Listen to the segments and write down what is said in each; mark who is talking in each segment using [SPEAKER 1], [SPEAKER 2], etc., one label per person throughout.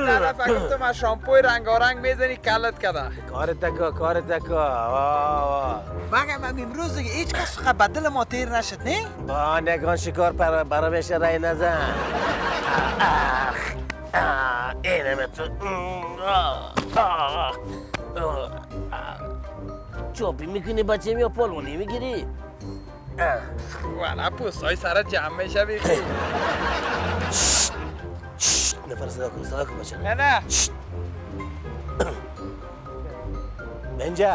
[SPEAKER 1] طرف گفتم از شامپوی رنگارنگ میزنی کلت کده
[SPEAKER 2] کارت دکا
[SPEAKER 1] مگه من امروز دیگه هیچ کس بدل ما تیر نشد نه؟
[SPEAKER 2] با نگان شکار برا بشه رای نزن اینمه تو چوبی میکنی بچه یا پالونی میگیری؟
[SPEAKER 1] والا پوستای سرت جمع میشه بیخی
[SPEAKER 2] نفر صدا کن بچه
[SPEAKER 1] نه
[SPEAKER 2] بنجا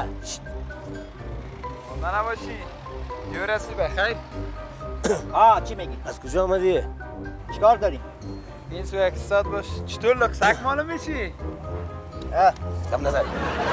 [SPEAKER 1] آمده نباشی جور هستی بخیر
[SPEAKER 3] چی میگی؟
[SPEAKER 2] از کجا آمدی؟
[SPEAKER 3] چیکار داری؟
[SPEAKER 1] این سو اکستاد باش چطور لکسک مالو میشی؟
[SPEAKER 2] کم نظر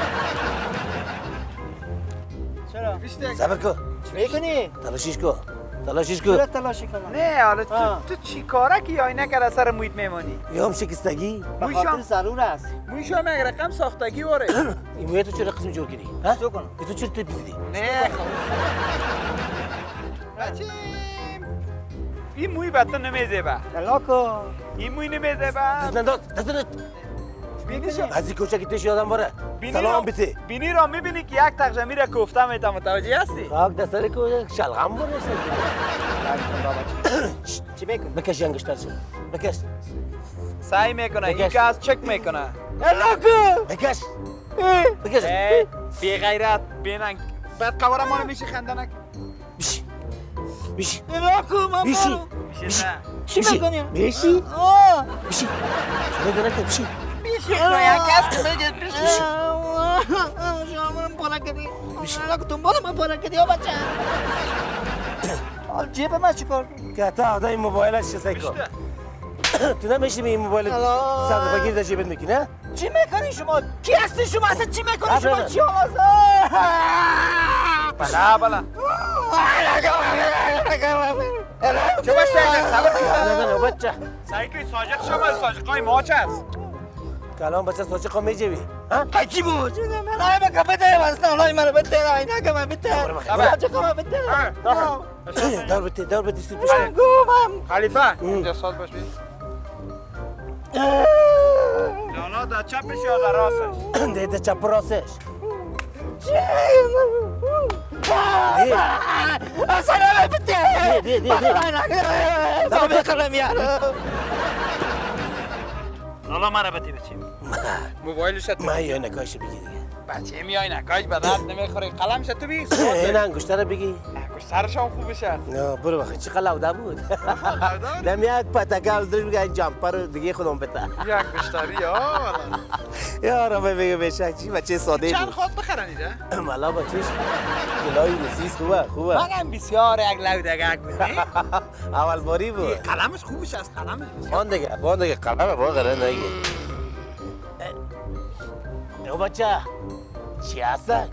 [SPEAKER 3] چرا؟
[SPEAKER 1] بیشتر
[SPEAKER 2] صبر کن
[SPEAKER 3] چی میکنی؟
[SPEAKER 2] تلاشیش کن
[SPEAKER 3] چرا تلاشی کنم؟
[SPEAKER 1] نه حالا تو چی کاره که یا اینه که سر مویت میمانی؟
[SPEAKER 2] یا هم شکستگی؟
[SPEAKER 3] به خاطر ضرور است
[SPEAKER 1] مویشا مگه رقم ساختگی واره
[SPEAKER 2] این موی تو چرا قسم جور کردی؟
[SPEAKER 3] چطور کنم؟
[SPEAKER 2] تو چرا تو بیزیدی؟
[SPEAKER 1] نه بچه این موی بطن نمیزه
[SPEAKER 3] تلاکو
[SPEAKER 1] این موی نمیزه
[SPEAKER 2] دست ننداز
[SPEAKER 1] بینی شو
[SPEAKER 2] از کوچکی تش یادم باره سلام بیتی
[SPEAKER 1] بینی را میبینی که یک تقجه میره کوفته میتم متوجه هستی؟
[SPEAKER 2] خاک دستاری که شلغم باره
[SPEAKER 3] چی میکنی؟
[SPEAKER 2] بکش ینگشتر شد بکش
[SPEAKER 1] سعی میکنه این
[SPEAKER 2] بکش.
[SPEAKER 1] که از چک میکنه
[SPEAKER 3] تلاکو
[SPEAKER 2] بکش بکش
[SPEAKER 1] بی غیرت بیننگ بعد قواره مالو میشی خندنک
[SPEAKER 2] بیشی
[SPEAKER 3] تلاکو من
[SPEAKER 2] بیشی
[SPEAKER 1] میشه نه
[SPEAKER 3] چی میکنی؟
[SPEAKER 2] بیشی بیشی سره درکه بیشی
[SPEAKER 3] بیشی
[SPEAKER 1] یک کس که میگه
[SPEAKER 3] بیشی شامرم پارا کردی تلاکو دنبال من پارا کردی بچه حال جیب من چیکار
[SPEAKER 2] که تا آدای موبایلش چه کن تو نمیشی به این موبایل 100 روپیه گیر در جیبت میکنی نه؟
[SPEAKER 3] چی میکنی شما؟ کی هستی شما؟ اصلا چی میکنی شما؟ چی آوازه؟
[SPEAKER 1] بلا چه باشه صبر
[SPEAKER 2] نه بچه
[SPEAKER 1] سعی که ساجق شما ساجقای ماچ است
[SPEAKER 2] کلام بچه ساجقا میجوی ها؟
[SPEAKER 3] چی بود؟ نه من بده واسه الله من بده اینا که من بده ساجقا من بده
[SPEAKER 2] دور بتی سید پیش
[SPEAKER 3] گوام
[SPEAKER 1] خلیفه اینجا سال باش بید جانا در چپش یا در راستش؟
[SPEAKER 2] ده چپ راستش
[SPEAKER 3] سلام بده
[SPEAKER 2] ده
[SPEAKER 3] کلام یار
[SPEAKER 1] حالا مرا بده بچیم موبایلشت
[SPEAKER 2] ما یه نکاش بگی دیگه
[SPEAKER 1] بچه میای نکاش به درد نمیخوری قلمشت تو بگی
[SPEAKER 2] این انگشتر رو بگی
[SPEAKER 1] سرش هم خوبش است
[SPEAKER 2] نه برو بخیر چقدر لوده بود نم یک پتکل درش بگه این جامپر رو دیگه خودم بته
[SPEAKER 1] یک بشتری ها
[SPEAKER 2] یا را بگه بشک چی بچه ساده
[SPEAKER 1] چند
[SPEAKER 2] بود
[SPEAKER 1] خود بخرن اینجا؟
[SPEAKER 2] مالا بچهش کلای رسیس خوبه
[SPEAKER 1] مگم بسیار یک لودگک بود
[SPEAKER 2] اول باری بود
[SPEAKER 1] قلمش خوبش است قلمش
[SPEAKER 2] بان دیگه قلمه با غره نگه او بچه چی هستن؟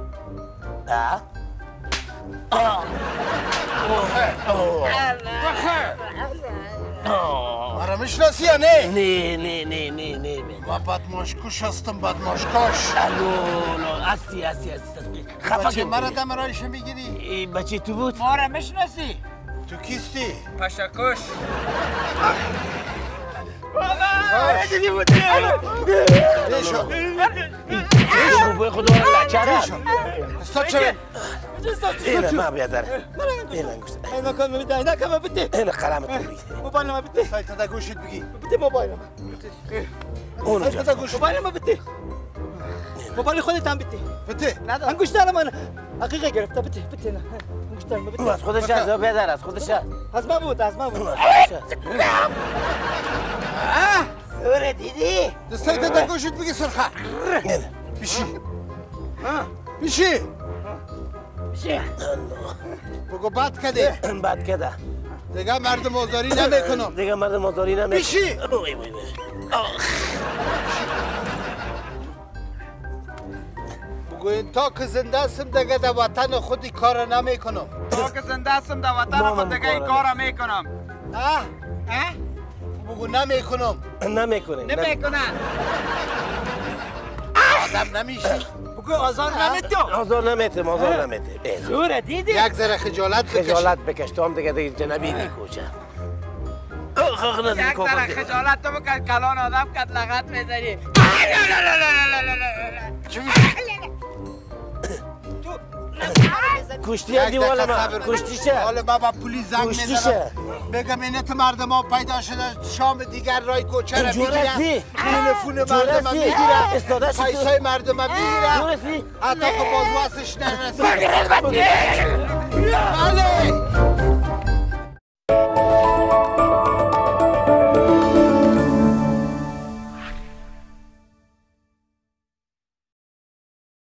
[SPEAKER 4] مرا میشناسی یا نه؟
[SPEAKER 2] نه
[SPEAKER 4] من بدماشکوش هستم بدماشکاش
[SPEAKER 2] هستی خفه
[SPEAKER 4] بچه
[SPEAKER 2] کن
[SPEAKER 4] مرا دم رایش میگیری؟
[SPEAKER 2] این بچه تو بود؟
[SPEAKER 1] ما را میشناسی؟
[SPEAKER 4] تو کیستی؟
[SPEAKER 1] پشکش
[SPEAKER 4] نیشو
[SPEAKER 2] بوی خدا را لچه
[SPEAKER 4] استاد چه؟
[SPEAKER 2] اینه ما بیادره این انگشت
[SPEAKER 3] اینا کن بده اینا کن بده
[SPEAKER 2] این قلمت رو بگی
[SPEAKER 3] موبایل ما بده
[SPEAKER 4] سایت تا گوشت بگی
[SPEAKER 3] بده موبایل ما
[SPEAKER 2] اونو
[SPEAKER 4] سایت تا گوشت
[SPEAKER 3] موبایل ما بده موبایل خودت هم بده
[SPEAKER 4] بده
[SPEAKER 3] انگشتر من حقیقه گرفته بده نه انگشتر ما
[SPEAKER 2] او
[SPEAKER 3] بده
[SPEAKER 2] از خودش هست بیادر از خودش هست
[SPEAKER 3] از ما بود
[SPEAKER 2] سوره دیدی؟
[SPEAKER 4] سایت تا گوشت بگی سرخه بیشی بیشی بگو بد کده
[SPEAKER 2] بد کده
[SPEAKER 4] دیگه مردم آزاری نمیکنم
[SPEAKER 2] دیگه مردم آزاری نمیکنم
[SPEAKER 4] بیشی بگوین تا که زنده هستم دیگه در وطن خودی کار نمیکنم
[SPEAKER 1] تا که زنده هستم در وطن خود دیگه این کار میکنم
[SPEAKER 4] بگو نمیکنم
[SPEAKER 2] نمیکنه
[SPEAKER 4] آدم نمیشی
[SPEAKER 3] بگو آزار نمیتو
[SPEAKER 2] آزار نمیته
[SPEAKER 3] سوره دیدی
[SPEAKER 4] یک ذره خجالت بکش
[SPEAKER 2] خجالت بکش تو هم دیگه جنبی دی کوچه
[SPEAKER 1] یک ذره خجالت تو بکن کلان آدم کد لغت میزنی
[SPEAKER 2] کشتی دیوال ما کشتیشه
[SPEAKER 4] حالا من با پلیس زنگ میزنم بگم اینت مردم ها پیدا شده شام دیگر رای کوچه را میگیرن تلفون مردم ها میگیرن پیسای مردم ها میگیرن حتی که باز واسش نرسه بله